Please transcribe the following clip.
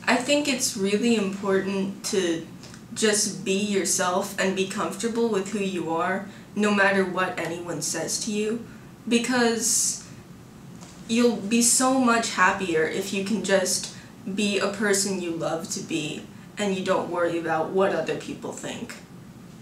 I think it's really important to just be yourself and be comfortable with who you are, no matter what anyone says to you, because you'll be so much happier if you can just be a person you love to be and you don't worry about what other people think.